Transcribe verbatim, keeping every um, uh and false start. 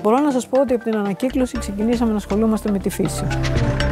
Μπορώ να σας πω ότι από την ανακύκλωση ξεκινήσαμε να ασχολούμαστε με τη φύση.